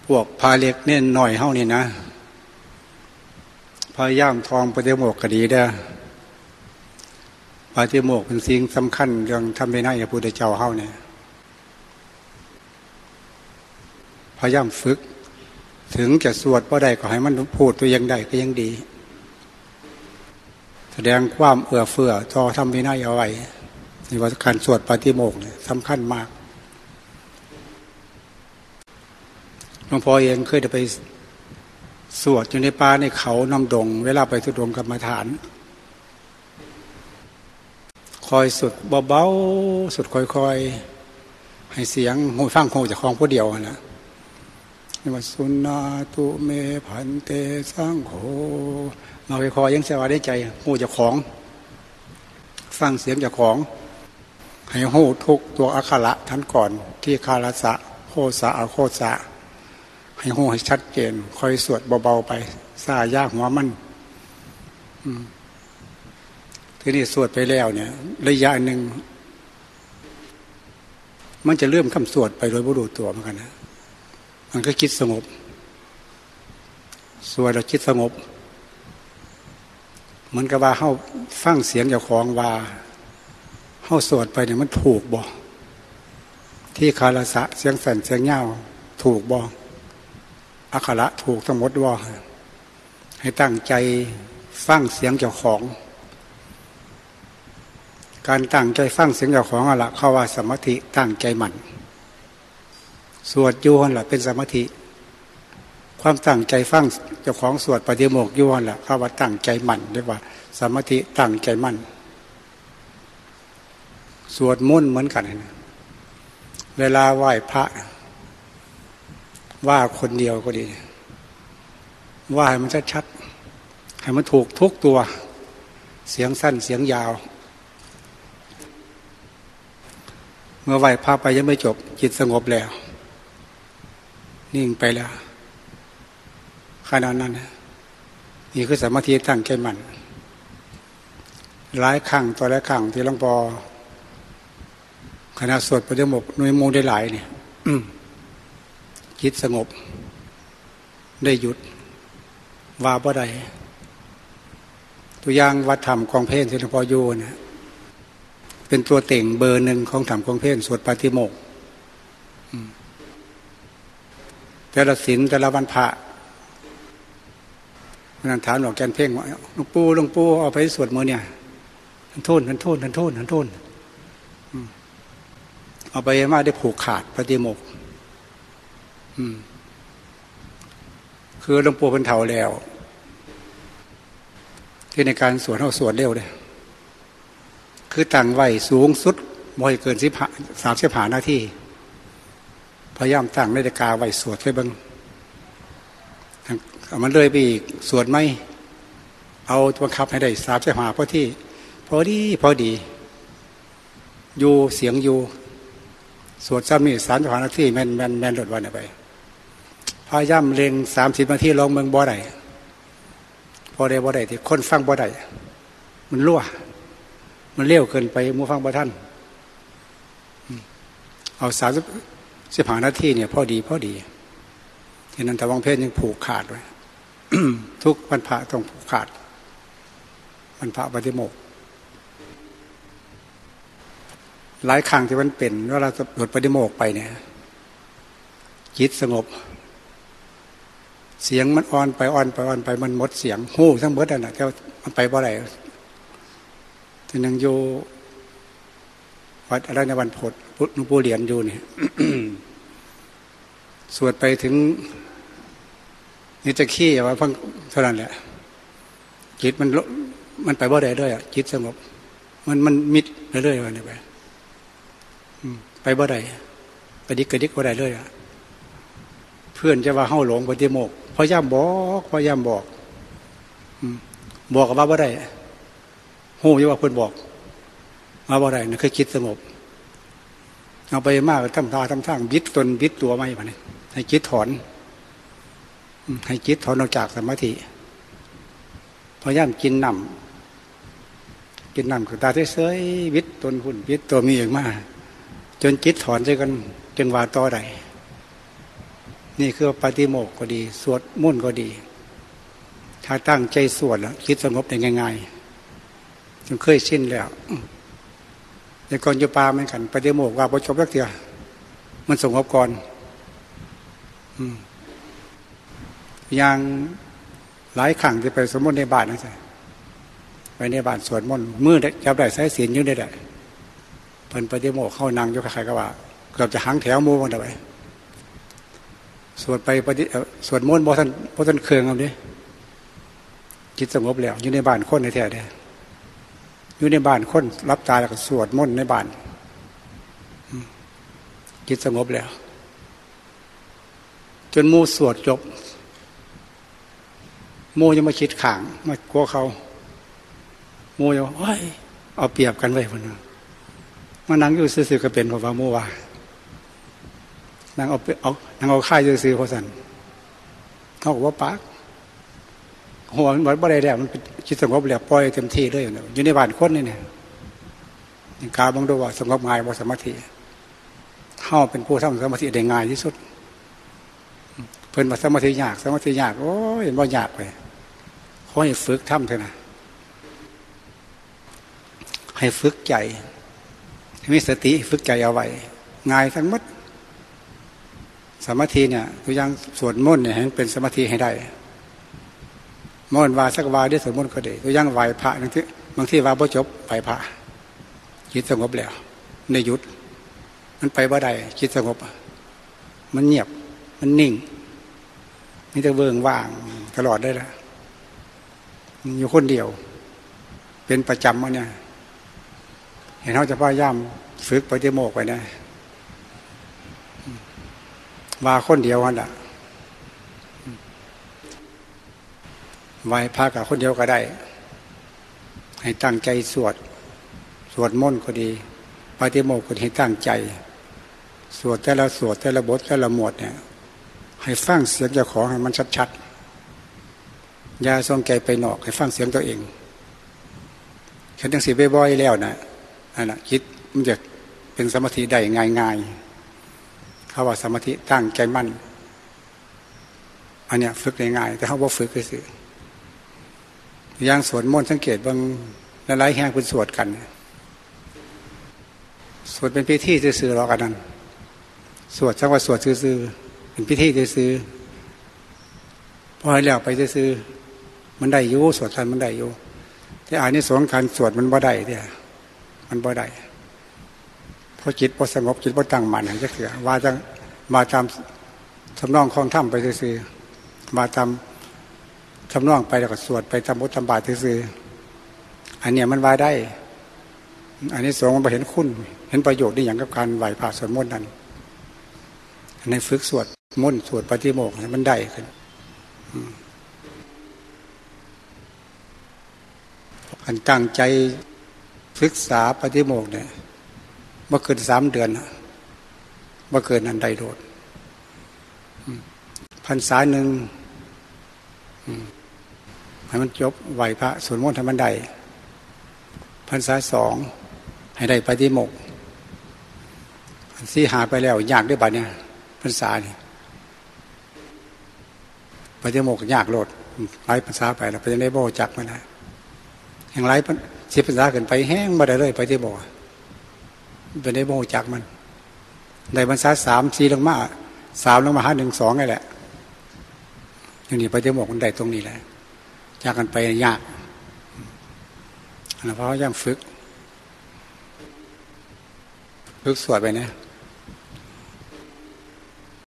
พวกพาเล็กเนี่ยหน่อยเฮานี่นะพยายามทองปฏิโมกข์ก็ดีเด้อปฏิโมกข์เป็นสิ่งสำคัญเรื่องทำให้ได้พระพุทธเจ้าเฮาเนี่ยพยายามฝึกถึงจะสวดบ่ได้ก็ให้มันพูดตัวยังได้ก็ยังดีแสดงความเอื้อเฟื้อต่อทำให้ได้เอาไว้นี่ว่าการสวดปฏิโมกข์เนี่ยสำคัญมากหลวงพ่อเองเคยไปสวดอยู่ในป่าในเขาน้ำดงเวลาไปทุดงกรรมฐานคอยสุดเบาๆสุดค่อยๆให้เสียงหูฟังหูจากของผู้เดียวนะนี่ว่าสุนาตุเมพันเตสังโฆมาค่อยๆยังเสียว่าได้ใจหูจากของฟังเสียงจากของให้หูทุกตัวอักขระท่านก่อนที่คาราสะโคสะอโคสะให้หูให้ชัดเจนคอยสวดเบาๆไปซายากหัวมันทีนี้สวดไปแล้วเนี่ยระยะหนึ่งมันจะเริ่มคำสวดไปโดยไม่รู้ตัวเหมือนกันนะมันก็คิดสงบสวดแล้วคิดสงบเหมือนกับว่าเฮาฟังเสียงเจ้าของว่าเฮาสวดไปเนี่ยมันถูกบ่ที่คาราสะเสียงสั่นเสียงเงาถูกบ่อักขระถูกทั้งหมดบ่ให้ตั้งใจฟังเสียงเจ้าของการตั้งใจฟังเสียงเจ้าของอะละเขาว่าสมาธิตั้งใจมั่นสวดอยู่นั่นแหละเป็นสมาธิความตั้งใจฟังเจ้าของสวดปฏิโมกข์อยู่นั่นแหละเขาว่าตั้งใจมั่นเรียกว่าสมาธิตั้งใจมั่นสวดมนต์เหมือนกันนะเวลาไหว้พระว่าคนเดียวก็ดีว่าให้มันชัดๆให้มันถูกทุกตัวเสียงสั้นเสียงยาวเมื่อไหว้พระไปยังไม่จบจิตสงบแล้วนิ่งไปแล้วขณะนั้นนี่คือสมาธิตั้งใจมั่นหลายครั้งต่อหลายครั้งที่หลวงพ่อขณะสวดปฏิโมกข์หน่วยมูได้หลายเนี่ยจิตสงบได้หยุดว่าบ่ได้ตัวอย่างวัดธรรมกองเพลที่หลวงพ่ออยู่นะเป็นตัวเต่งเบอร์หนึ่งของธรรมกองเพลสวดปฏิโมกข์แต่ละศีลแต่ละวันพระนันถามหลวงแกนเพ่งว่าหลวงปู่เอาไปสวดมือเนี่ยท่านโทษเอาไปมาได้ผูกขาดปฏิโมกข์คือหลวงปู่เป็นเฒ่าแล้วที่ในการสวดเขาสวดเร็วเลยคือตั้งไว้สูงสุดบ่อยเกิน35 นาทีพยายามตั้งนาฬิกาไว้สวดไปเบิ่งมันเลยไปอีกสวดไหมเอาบังคับให้ได้35พอดีอยู่เสียงอยู่สวดซ้ำนี่35 นาทีแม่นหลดวันไปพยายามเล็ง30 นาทีลองเมืองบ่ได้พอได้บ่ได้ที่คนฟังบ่ได้มันรั่วมันเลี้ยวเกินไปมูฟังบ่ท่านเอา35 นาทีเนี่ยพอดีฉะนั้นแต่วังเพศยังผูกขาดไว้ ทุกวันพระต้องผูกขาดวันพระปฏิโมกข์หลายครั้งที่มันเป็นว่าเราหลุดปฏิโมกข์ไปเนี่ยจิตสงบเสียงมันอ่อนไปมันหมดเสียงหูทั้งหมดนั่นแหละแต่มันไปบ่ได้ที่นั่งอยู่วัดอะไรในวันพดหลวงปู่เหรียญอยู่เนี่ย สวดไปถึงนี่จะขี้ว่าพังเท่านั้นแหละจิตมันไปบ่ได้ด้วยจิตสงบมันมิดเรื่อยๆวันนี้ไปบ่ได้กระดิกบ่ได้เลยเพื่อนจะว่าเฮาหลงปฏิโมกข์พยายามบอกกับว่าบ่ได้ฮู้อยู่ว่าเพิ่นบอกมาบ่ได้นั่นคือจิตสงบเอาไปมากทำทางบิดตนบิดตัวไม่บัดนี้ให้จิตถอนออกจากสมาธิพยายามกินน้ำคือตาเฉยๆวิตตนหุ่นวิตตัวมีอย่างมากจนจิตถอนใจกันจึงว่าต่อได้นี่คือปฏิโมกข์ก็ดีสวดมนต์ก็ดีถ้าตั้งใจสวดแล้วจิตสงบได้ง่ายๆจนเคยชินแล้วแต่ก่อนอยู่ป่าเหมือนกันปฏิโมกข์ว่าบ่จบสักเทื่อมันสงบก่อนอย่างหลายครั้งที่ไปสวดมนต์ในบ้านนั่นสิไปในบ้านสวดมนต์มือจับได้สายศีลอยู่ได้เพิ่นปฏิโมกข์เข้านางอยู่ใครๆก็ว่าเกือบจะหังแถวหมู่มันไปสวดไปสวดมนต์บ่ทันเครื่องเอาดิจิตสงบแล้วอยู่ในบ้านคนในแท้เด้อยู่ในบ้านคนรับตาแล้วก็สวดมนต์ในบ้านจิตสงบแล้วจนหมู่สวดจบหมู่ยังมาคิดข้างมากลัวเขาหมู่ยังเอาเปรียบกันไว้พุ่นมานั่งอยู่ซื่อๆก็เป็นเพราะว่าหมู่ว่านั่งเอาค่ายซื่อๆเพราะสั่นเขาบอกว่าปากหัวมันบ่ได้แล้วมันคิดสงบแล้วปล่อยเต็มที่เลยอยู่ในบ้านคนนี่เนี่ยกาบังดูว่าสงบง่ายบ่สมาธิเฮาเป็นผู้ทำสมาธิได้ง่ายที่สุดเพิ่นว่าสมาธิยากโอ้ยบ่ยากเลยขอให้ฝึกทำเถอะนะให้ฝึกใจให้มีสติฝึกใจเอาไว้ง่ายทั้งหมดสมาธิเนี่ยตัวอย่างสวดมนต์เนี่ยให้เป็นสมาธิให้ได้มนต์ว่าสักวาได้สวดมนต์ก็ได้ตัวอย่างไหว้พระบางทีว่าบ่จบไหว้พระจิตสงบแล้วในหยุดมันไปบ่ได้จิตสงบมันเงียบมันนิ่งมีแต่เวิงว่างตลอดได้ละอยู่คนเดียวเป็นประจำวะเนี่ยเห็นเขาจะพยายามฝึกปฏิโมกข์ไปนะว่าคนเดียวนั่นแหละไหว้พระกับคนเดียวก็ได้ให้ตั้งใจสวดมนต์ก็ดีปฏิโมกข์ก็ให้ตั้งใจสวดแต่ละบทแต่ละหมวดเนี่ยให้ฟังเสียงเจ้าของให้มันชัดๆอย่าส่งใจไปนอกให้ฟังเสียงตัวเองฉันยังสิบ่อยๆแล้วนะนั่นแหละคิดมันจะเป็นสมาธิได้ง่ายๆเขาว่าสมาธิตั้งใจมั่นอันเนี้ยฝึกได้ง่ายแต่เขาบ่ฝึกคือสิอย่างสวดมนต์สังเกตบางหลายๆแห่งเป็นสวดกันสวดเป็นพิธีซื่อๆหรอกกันนั่นสวดสักว่าสวดซื่อๆเป็นพิธีซื่อๆพอให้แล้วไปซื่อๆมันได้อยู่สวดทันมันได้อยู่แต่อานิสงส์การสวดมันบ่ได้เนี่ยมันบ่ได้เพราะจิตบ่สงบจิตบ่ตั้งมั่นให้จักเทื่อว่าจังมาตามทำนองคลองถ้ำไปซื่อๆมาตามทำนองไปแล้วก็สวดไปทำบุญทำบาตรซื่อๆอันเนี้ยมันว่าได้อันนี้สงฆ์มันไปเห็นคุณเห็นประโยชน์ได้อย่างกับการไหว้พระสวดมนต์นั้นในฝึกสวดมนต์สวดปฏิโมกข์มันได้ขึ้นอันตั้งใจศึกษาปฏิโมกข์เนี่ยเมื่อเกิน3 เดือนเมื่อเกินอันใดโดดพรรษาหนึ่งให้มันจบไหวพระสวดมนต์ให้มันได้พรรษา2ให้ได้ปฏิโมกข์4 หาไปแล้วยากด้วยบัดเนี่ยพรรษานี่ปฏิโมกข์ยากโลดหลายพรรษาไปแล้วไปจะได้บ่จักมันนะอย่างไร10 พรรษาขึ้นไปแห้งบ่ได้เลยปฏิโมกข์ไปได้บ่จักมันในพรรษา3 4ลงมา3ลงมา5 1 2นี่แหละอย่างนี้ปฏิโมกข์มันได้ตรงนี้แหละจากกันไปยากเพราะยังฝึกสวดไปนะ